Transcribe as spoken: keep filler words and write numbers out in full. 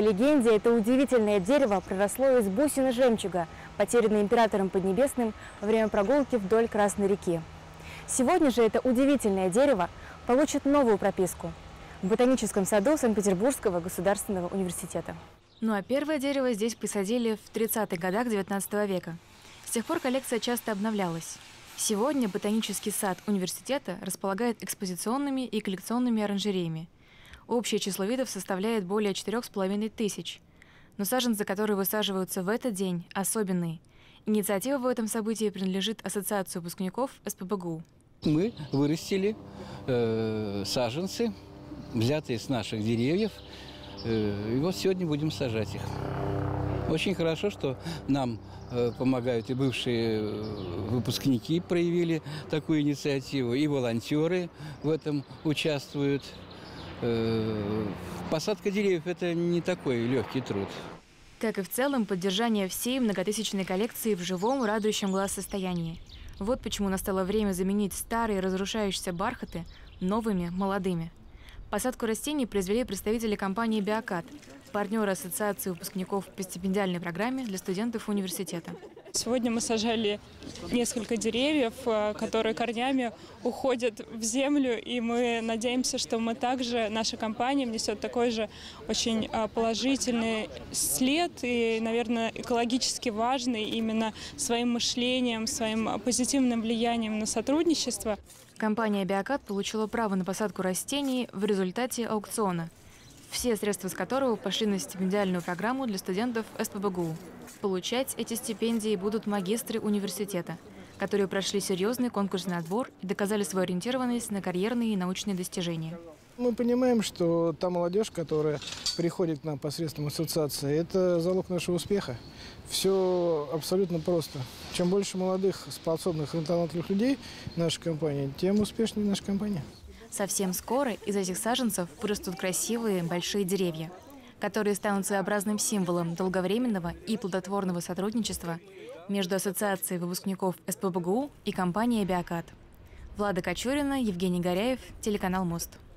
легенде, это удивительное дерево проросло из бусины жемчуга, потерянной императором Поднебесным во время прогулки вдоль Красной реки. Сегодня же это удивительное дерево получит новую прописку в ботаническом саду Санкт-Петербургского государственного университета. Ну а первое дерево здесь посадили в тридцатых годах девятнадцатого века. С тех пор коллекция часто обновлялась. Сегодня ботанический сад университета располагает экспозиционными и коллекционными оранжереями. Общее число видов составляет более четырёх с половиной тысяч. Но саженцы, которые высаживаются в этот день, особенные. Инициатива в этом событии принадлежит Ассоциации выпускников эс пэ бэ гэ у. Мы вырастили э, саженцы, взятые с наших деревьев, э, и вот сегодня будем сажать их. Очень хорошо, что нам э, помогают и бывшие э, выпускники проявили такую инициативу, и волонтеры в этом участвуют. Э, посадка деревьев – это не такой легкий труд. Как и в целом, поддержание всей многотысячной коллекции в живом, радующем глаз состоянии. Вот почему настало время заменить старые разрушающиеся бархаты новыми, молодыми. Посадку растений произвели представители компании «Биокат», партнера Ассоциации выпускников по стипендиальной программе для студентов университета. Сегодня мы сажали несколько деревьев, которые корнями уходят в землю, и мы надеемся, что мы также, наша компания внесет такой же очень положительный след и, наверное, экологически важный именно своим мышлением, своим позитивным влиянием на сотрудничество. Компания «Биокат» получила право на посадку растений в результате аукциона, все средства с которого пошли на стипендиальную программу для студентов эс пэ бэ гэ у. Получать эти стипендии будут магистры университета, которые прошли серьезный конкурсный отбор и доказали свою ориентированность на карьерные и научные достижения. Мы понимаем, что та молодежь, которая приходит к нам посредством ассоциации, это залог нашего успеха. Все абсолютно просто. Чем больше молодых, способных и талантливых людей в нашей компании, тем успешнее наша компания. Совсем скоро из этих саженцев вырастут красивые большие деревья, которые станут своеобразным символом долговременного и плодотворного сотрудничества между Ассоциацией выпускников эс пэ бэ гэ у и компанией «Биокат». Влада Кочурина, Евгений Горяев, телеканал «Мост».